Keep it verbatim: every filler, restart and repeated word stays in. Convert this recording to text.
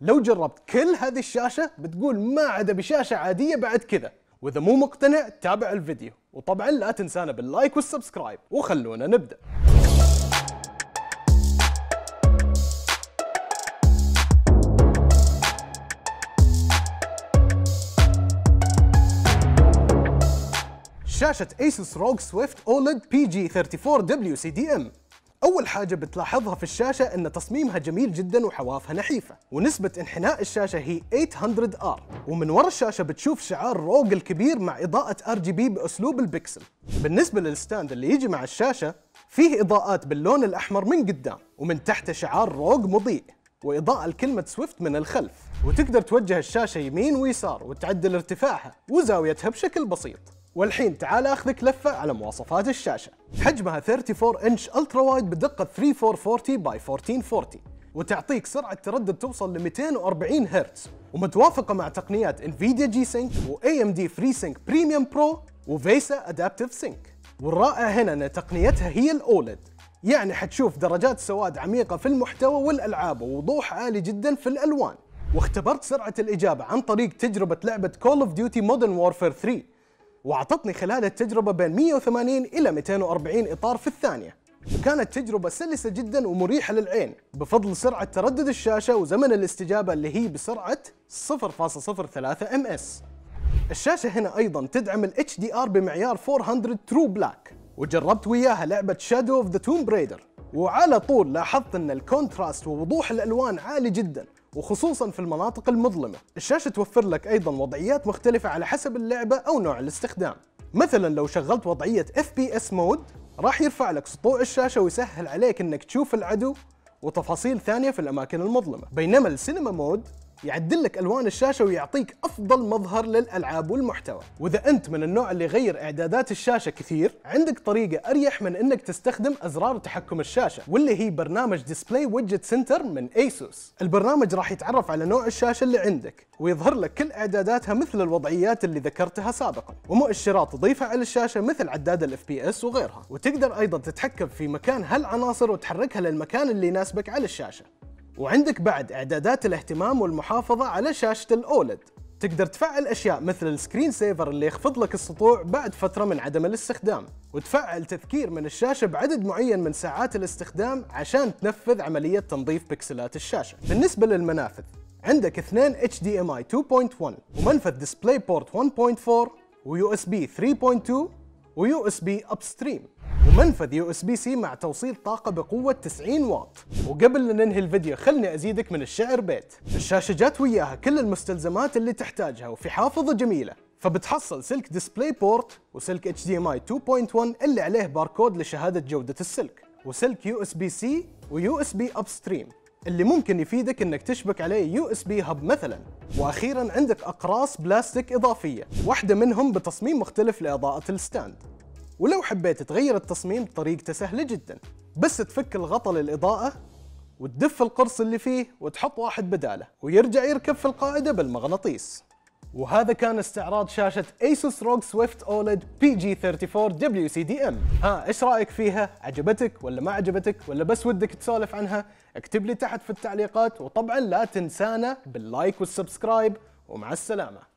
لو جربت كل هذه الشاشة بتقول ما عدا بشاشة عادية بعد كذا. واذا مو مقتنع تابع الفيديو، وطبعا لا تنسانا باللايك والسبسكرايب، وخلونا نبدأ. شاشة Asus روج سويفت أوليد بي جي أربعة وثلاثين دبليو سي دي إم. أول حاجة بتلاحظها في الشاشة إن تصميمها جميل جدا وحوافها نحيفة، ونسبة انحناء الشاشة هي ثمانمئة آر، ومن ورا الشاشة بتشوف شعار روج الكبير مع إضاءة آر جي بي بأسلوب البكسل. بالنسبة للستاند اللي يجي مع الشاشة فيه إضاءات باللون الأحمر من قدام، ومن تحت شعار روج مضيء، وإضاءة لكلمة سويفت من الخلف، وتقدر توجه الشاشة يمين ويسار وتعدل ارتفاعها وزاويتها بشكل بسيط. والحين تعال اخذك لفه على مواصفات الشاشه. حجمها أربعة وثلاثين انش الترا وايد بدقه ثلاثة آلاف وأربعمئة وأربعين باي ألف وأربعمئة وأربعين، وتعطيك سرعه تردد توصل ل مئتين وأربعين هرتز، ومتوافقه مع تقنيات انفيديا جي سينك و إيه إم دي فري سينك بريميوم برو وفيسا ادابتيف سينك. والرائع هنا ان تقنيتها هي الاوليد، يعني حتشوف درجات سواد عميقه في المحتوى والالعاب ووضوح عالي جدا في الالوان. واختبرت سرعه الاجابه عن طريق تجربه لعبه كول اوف ديوتي مودرن وورفير ثلاثة، واعطتني خلال التجربة بين مئة وثمانين إلى مئتين وأربعين إطار في الثانية، وكانت تجربة سلسة جدا ومريحة للعين بفضل سرعة تردد الشاشة وزمن الاستجابة اللي هي بسرعة صفر فاصلة صفر ثلاثة إم إس. الشاشة هنا أيضا تدعم ال إتش دي آر بمعيار أربعمئة ترو بلاك، وجربت وياها لعبة شادو اوف ذا توم بريدر، وعلى طول لاحظت ان الكونتراست ووضوح الألوان عالي جدا، وخصوصا في المناطق المظلمة. الشاشة توفر لك أيضا وضعيات مختلفة على حسب اللعبة أو نوع الاستخدام. مثلا لو شغلت وضعية إف بي إس مود راح يرفع لك سطوع الشاشة ويسهل عليك انك تشوف العدو وتفاصيل ثانية في الأماكن المظلمة، بينما السينما مود يعدل لك ألوان الشاشة ويعطيك أفضل مظهر للألعاب والمحتوى. وإذا أنت من النوع اللي يغير إعدادات الشاشة كثير، عندك طريقة أريح من إنك تستخدم أزرار تحكم الشاشة، واللي هي برنامج ديسبلاي ويدجت سنتر من ايسوس. البرنامج راح يتعرف على نوع الشاشة اللي عندك ويظهر لك كل إعداداتها مثل الوضعيات اللي ذكرتها سابقا، ومؤشرات تضيفها على الشاشة مثل عداد الإف بي إس وغيرها. وتقدر أيضا تتحكم في مكان هالعناصر وتحركها للمكان اللي يناسبك على الشاشة. وعندك بعد إعدادات الاهتمام والمحافظة على شاشة الأوليد، تقدر تفعل أشياء مثل السكرين سيفر اللي يخفض لك السطوع بعد فترة من عدم الاستخدام، وتفعل تذكير من الشاشة بعدد معين من ساعات الاستخدام عشان تنفذ عملية تنظيف بكسلات الشاشة. بالنسبة للمنافذ عندك اثنين إتش دي إم آي اثنين نقطة واحد ومنفذ ديسبلاي بورت واحد نقطة أربعة ويو إس بي ثلاثة نقطة اثنين ويو إس بي أبستريم، ومنفذ يو إس بي سي مع توصيل طاقة بقوة تسعين واط. وقبل لا ننهي الفيديو خلني أزيدك من الشعر بيت. الشاشة جات وياها كل المستلزمات اللي تحتاجها وفي حافظة جميلة، فبتحصل سلك ديسبلاي بورت وسلك إتش دي إم آي اثنين نقطة واحد اللي عليه باركود لشهادة جودة السلك، وسلك يو إس بي سي ويو إس بي أبستريم اللي ممكن يفيدك انك تشبك عليه يو إس بي هب مثلا. واخيرا عندك اقراص بلاستيك اضافية، واحدة منهم بتصميم مختلف لاضاءة الستاند. ولو حبيت تغير التصميم طريقته سهلة جدا، بس تفك الغطاء للإضاءة وتدف القرص اللي فيه وتحط واحد بداله ويرجع يركب في القاعدة بالمغناطيس. وهذا كان استعراض شاشة Asus روج سويفت أوليد بي جي أربعة وثلاثين دبليو سي دي إم. ها ايش رأيك فيها؟ عجبتك ولا ما عجبتك ولا بس ودك تسولف عنها؟ اكتب لي تحت في التعليقات، وطبعا لا تنسانا باللايك والسبسكرايب، ومع السلامة.